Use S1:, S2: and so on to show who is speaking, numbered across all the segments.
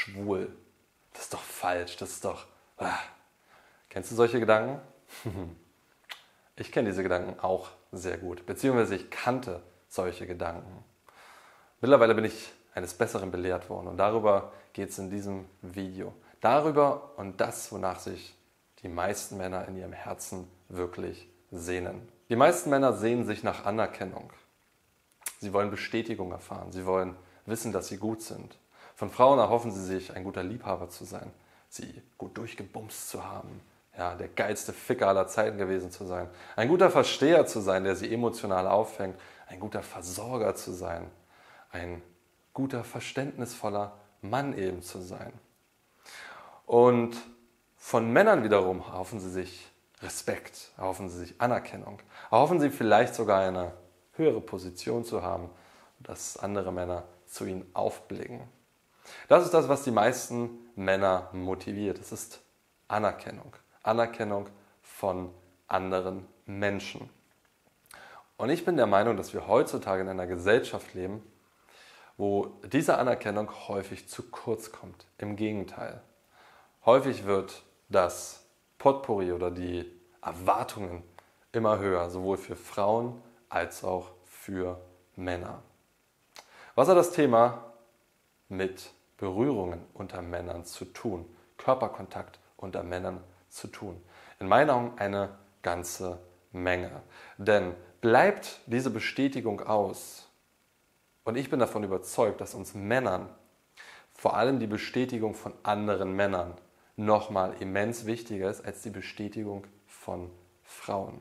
S1: schwul. Das ist doch falsch, das ist doch... Kennst du solche Gedanken? Ich kenne diese Gedanken auch sehr gut, beziehungsweise ich kannte solche Gedanken. Mittlerweile bin ich eines Besseren belehrt worden und darüber geht es in diesem Video. Darüber und das, wonach sich die meisten Männer in ihrem Herzen wirklich sehnen. Die meisten Männer sehnen sich nach Anerkennung. Sie wollen Bestätigung erfahren, sie wollen wissen, dass sie gut sind. Von Frauen erhoffen sie sich, ein guter Liebhaber zu sein, sie gut durchgebumst zu haben, ja, der geilste Ficker aller Zeiten gewesen zu sein, ein guter Versteher zu sein, der sie emotional auffängt, ein guter Versorger zu sein, ein guter, verständnisvoller Mann eben zu sein. Und von Männern wiederum erhoffen sie sich Respekt, erhoffen sie sich Anerkennung, erhoffen sie vielleicht sogar eine höhere Position zu haben, dass andere Männer zu ihnen aufblicken. Das ist das, was die meisten Männer motiviert. Es ist Anerkennung. Anerkennung von anderen Menschen. Und ich bin der Meinung, dass wir heutzutage in einer Gesellschaft leben, wo diese Anerkennung häufig zu kurz kommt. Im Gegenteil. Häufig wird das Potpourri oder die Erwartungen immer höher, sowohl für Frauen als auch für Männer. Was hat das Thema mit Berührungen unter Männern zu tun? Körperkontakt unter Männern zu tun? In meinen Augen eine ganze Menge. Denn bleibt diese Bestätigung aus, und ich bin davon überzeugt, dass uns Männern vor allem die Bestätigung von anderen Männern nochmal immens wichtiger ist als die Bestätigung von Frauen.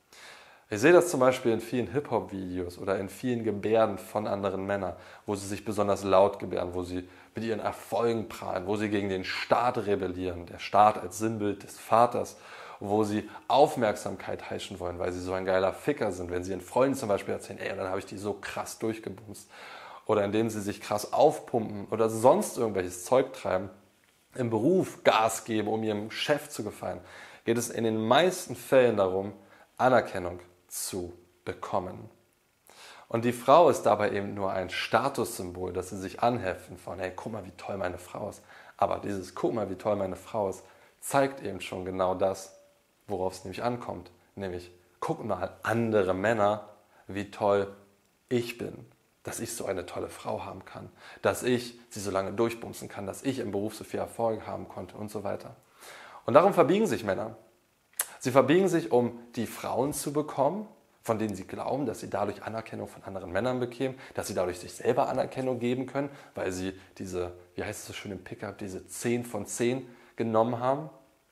S1: Ich sehe das zum Beispiel in vielen Hip-Hop-Videos oder in vielen Gebärden von anderen Männern, wo sie sich besonders laut gebärden, wo sie mit ihren Erfolgen prahlen, wo sie gegen den Staat rebellieren, der Staat als Sinnbild des Vaters, wo sie Aufmerksamkeit heischen wollen, weil sie so ein geiler Ficker sind. Wenn sie ihren Freunden zum Beispiel erzählen, ey, dann habe ich die so krass durchgebumst. Oder indem sie sich krass aufpumpen oder sonst irgendwelches Zeug treiben, im Beruf Gas geben, um ihrem Chef zu gefallen, geht es in den meisten Fällen darum, Anerkennung zu bekommen. Und die Frau ist dabei eben nur ein Statussymbol, das sie sich anheften von, hey, guck mal, wie toll meine Frau ist. Aber dieses guck mal, wie toll meine Frau ist, zeigt eben schon genau das, worauf es nämlich ankommt. Nämlich, guck mal andere Männer, wie toll ich bin. Dass ich so eine tolle Frau haben kann. Dass ich sie so lange durchbumsen kann. Dass ich im Beruf so viel Erfolg haben konnte und so weiter. Und darum verbiegen sich Männer. Sie verbiegen sich, um die Frauen zu bekommen, von denen sie glauben, dass sie dadurch Anerkennung von anderen Männern bekämen, dass sie dadurch sich selber Anerkennung geben können, weil sie diese, wie heißt es so schön im Pickup, diese 10 von 10 genommen haben.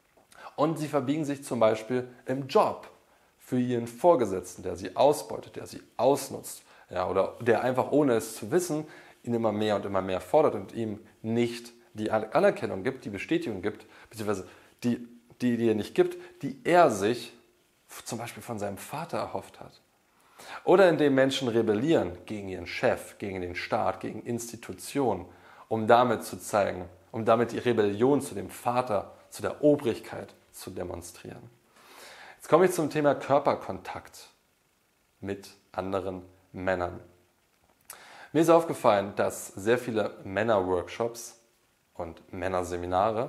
S1: Und sie verbiegen sich zum Beispiel im Job für ihren Vorgesetzten, der sie ausbeutet, der sie ausnutzt, ja, oder der einfach ohne es zu wissen, ihn immer mehr und immer mehr fordert und ihm nicht die Anerkennung gibt, die Bestätigung gibt, beziehungsweise die er nicht gibt, die er sich zum Beispiel von seinem Vater erhofft hat. Oder indem Menschen rebellieren gegen ihren Chef, gegen den Staat, gegen Institutionen, um damit zu zeigen, um damit die Rebellion zu dem Vater, zu der Obrigkeit zu demonstrieren. Jetzt komme ich zum Thema Körperkontakt mit anderen Männern. Mir ist aufgefallen, dass sehr viele Männerworkshops und Männerseminare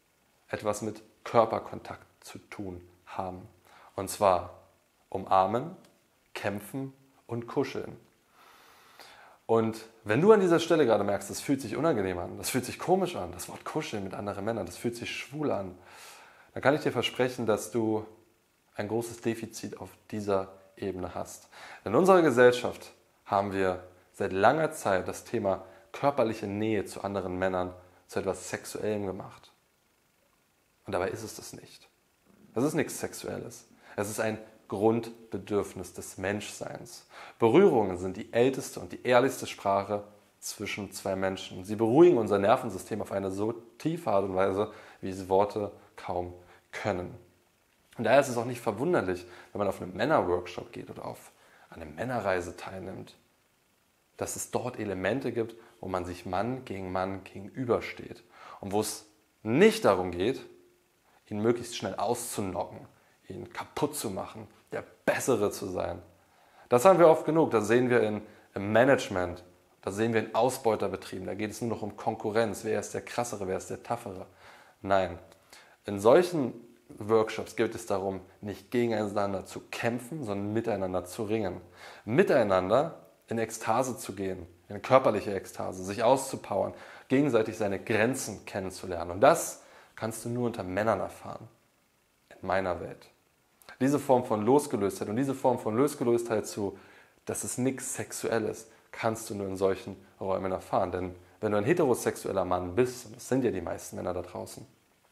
S1: etwas mit Körperkontakt zu tun haben. Und zwar umarmen, kämpfen und kuscheln. Und wenn du an dieser Stelle gerade merkst, das fühlt sich unangenehm an, das fühlt sich komisch an, das Wort kuscheln mit anderen Männern, das fühlt sich schwul an, dann kann ich dir versprechen, dass du ein großes Defizit auf dieser Ebene hast. In unserer Gesellschaft haben wir seit langer Zeit das Thema körperliche Nähe zu anderen Männern zu etwas Sexuellem gemacht. Und dabei ist es das nicht. Das ist nichts Sexuelles. Es ist ein Grundbedürfnis des Menschseins. Berührungen sind die älteste und die ehrlichste Sprache zwischen zwei Menschen. Sie beruhigen unser Nervensystem auf eine so tiefe Art und Weise, wie es Worte kaum können. Und daher ist es auch nicht verwunderlich, wenn man auf einen Männerworkshop geht oder auf eine Männerreise teilnimmt, dass es dort Elemente gibt, wo man sich Mann gegenübersteht und wo es nicht darum geht, ihn möglichst schnell auszunocken, ihn kaputt zu machen, der Bessere zu sein. Das haben wir oft genug, das sehen wir im Management Da sehen wir in Ausbeuterbetrieben, da geht es nur noch um Konkurrenz, wer ist der Krassere, wer ist der Taffere. Nein, in solchen Workshops geht es darum, nicht gegeneinander zu kämpfen, sondern miteinander zu ringen. Miteinander in Ekstase zu gehen, in körperliche Ekstase, sich auszupowern, gegenseitig seine Grenzen kennenzulernen. Und das kannst du nur unter Männern erfahren, in meiner Welt. Diese Form von Losgelöstheit und diese Form von Losgelöstheit dass es nichts Sexuelles, kannst du nur in solchen Räumen erfahren. Denn wenn du ein heterosexueller Mann bist, und das sind ja die meisten Männer da draußen,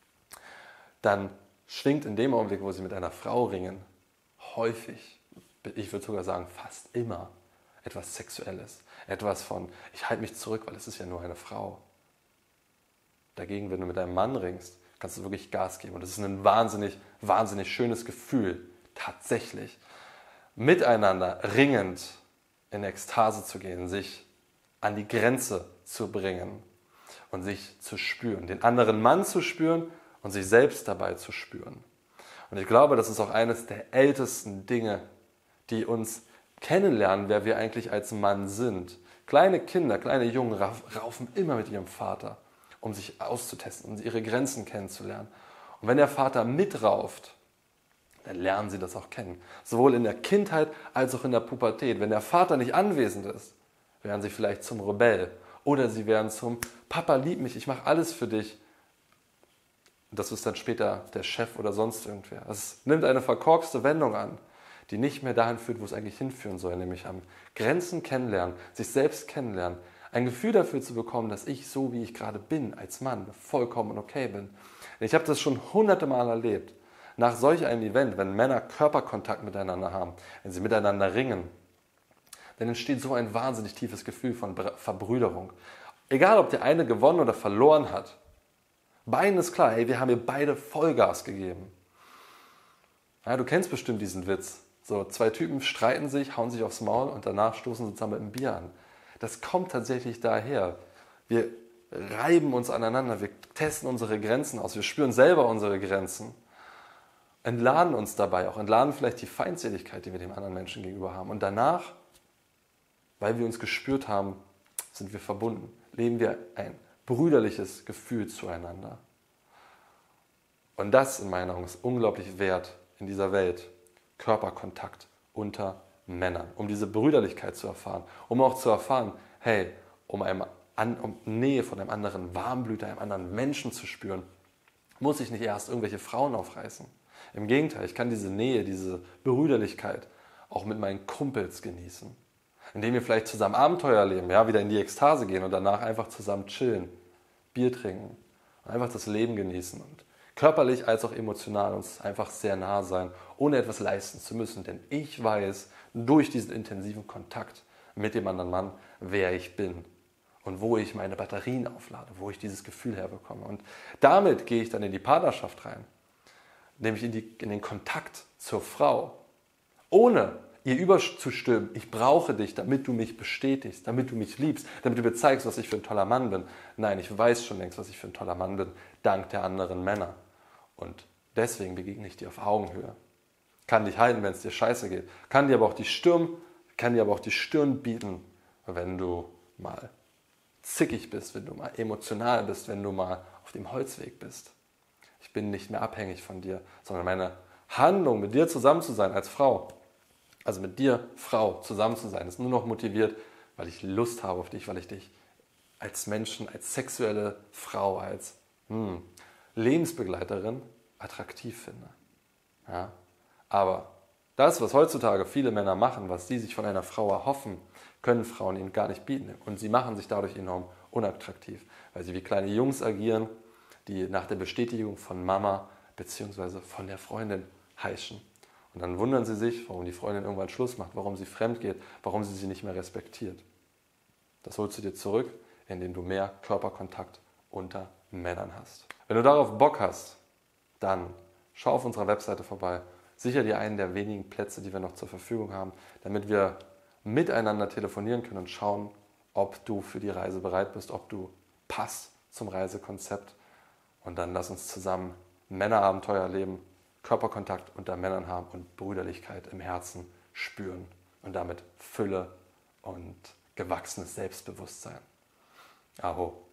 S1: dann schwingt in dem Augenblick, wo sie mit einer Frau ringen, häufig, ich würde sogar sagen fast immer, etwas Sexuelles. Etwas von, ich halte mich zurück, weil es ist ja nur eine Frau. Dagegen, wenn du mit einem Mann ringst, kannst du wirklich Gas geben. Und das ist ein wahnsinnig, wahnsinnig schönes Gefühl, tatsächlich. Miteinander ringend in Ekstase zu gehen, sich an die Grenze zu bringen und sich zu spüren. Den anderen Mann zu spüren und sich selbst dabei zu spüren. Und ich glaube, das ist auch eines der ältesten Dinge, die uns kennenlernen, wer wir eigentlich als Mann sind. Kleine Kinder, kleine Jungen raufen immer mit ihrem Vater, um sich auszutesten, um ihre Grenzen kennenzulernen. Und wenn der Vater mitrauft, dann lernen sie das auch kennen. Sowohl in der Kindheit als auch in der Pubertät. Wenn der Vater nicht anwesend ist, werden sie vielleicht zum Rebell. Oder sie werden zum Papa, lieb mich, ich mache alles für dich. Das ist dann später der Chef oder sonst irgendwer. Es nimmt eine verkorkste Wendung an, die nicht mehr dahin führt, wo es eigentlich hinführen soll, nämlich am Grenzen kennenlernen, sich selbst kennenlernen, ein Gefühl dafür zu bekommen, dass ich so, wie ich gerade bin, als Mann, vollkommen okay bin. Ich habe das schon hunderte Mal erlebt. Nach solch einem Event, wenn Männer Körperkontakt miteinander haben, wenn sie miteinander ringen, dann entsteht so ein wahnsinnig tiefes Gefühl von Verbrüderung. Egal, ob der eine gewonnen oder verloren hat, beiden ist klar, hey, wir haben hier beide Vollgas gegeben. Ja, du kennst bestimmt diesen Witz. So, zwei Typen streiten sich, hauen sich aufs Maul und danach stoßen sie zusammen mit einem Bier an. Das kommt tatsächlich daher. Wir reiben uns aneinander, wir testen unsere Grenzen aus, wir spüren selber unsere Grenzen, entladen uns dabei auch, entladen vielleicht die Feindseligkeit, die wir dem anderen Menschen gegenüber haben. Und danach, weil wir uns gespürt haben, sind wir verbunden, leben wir ein brüderliches Gefühl zueinander. Und das in meiner Meinung ist unglaublich wert in dieser Welt. Körperkontakt unter Männern, um diese Brüderlichkeit zu erfahren, um auch zu erfahren, hey, um Nähe von einem anderen Warmblüter, einem anderen Menschen zu spüren, muss ich nicht erst irgendwelche Frauen aufreißen. Im Gegenteil, ich kann diese Nähe, diese Brüderlichkeit auch mit meinen Kumpels genießen. Indem wir vielleicht zusammen Abenteuer erleben, ja, wieder in die Ekstase gehen und danach einfach zusammen chillen, Bier trinken, einfach das Leben genießen und körperlich als auch emotional uns einfach sehr nah sein, ohne etwas leisten zu müssen. Denn ich weiß durch diesen intensiven Kontakt mit dem anderen Mann, wer ich bin und wo ich meine Batterien auflade, wo ich dieses Gefühl herbekomme. Und damit gehe ich dann in die Partnerschaft rein, nämlich in den Kontakt zur Frau, ohne ihr überzustülpen, ich brauche dich, damit du mich bestätigst, damit du mich liebst, damit du mir zeigst, was ich für ein toller Mann bin. Nein, ich weiß schon längst, was ich für ein toller Mann bin, dank der anderen Männer. Und deswegen begegne ich dir auf Augenhöhe. Kann dich halten, wenn es dir scheiße geht. Kann dir aber auch die Stirn bieten, wenn du mal zickig bist, wenn du mal emotional bist, wenn du mal auf dem Holzweg bist. Ich bin nicht mehr abhängig von dir, sondern meine Handlung, mit dir zusammen zu sein als Frau, also mit dir, Frau, zusammen zu sein, ist nur noch motiviert, weil ich Lust habe auf dich, weil ich dich als Menschen, als sexuelle Frau, als Lebensbegleiterin attraktiv finde. Ja? Aber das, was heutzutage viele Männer machen, was sie sich von einer Frau erhoffen, können Frauen ihnen gar nicht bieten. Und sie machen sich dadurch enorm unattraktiv, weil sie wie kleine Jungs agieren, die nach der Bestätigung von Mama bzw. von der Freundin heischen. Und dann wundern sie sich, warum die Freundin irgendwann Schluss macht, warum sie fremd geht, warum sie nicht mehr respektiert. Das holst du dir zurück, indem du mehr Körperkontakt unter Männern hast. Wenn du darauf Bock hast, dann schau auf unserer Webseite vorbei. Sicher dir einen der wenigen Plätze, die wir noch zur Verfügung haben, damit wir miteinander telefonieren können und schauen, ob du für die Reise bereit bist, ob du passt zum Reisekonzept. Und dann lass uns zusammen Männerabenteuer erleben, Körperkontakt unter Männern haben und Brüderlichkeit im Herzen spüren und damit Fülle und gewachsenes Selbstbewusstsein. Aho.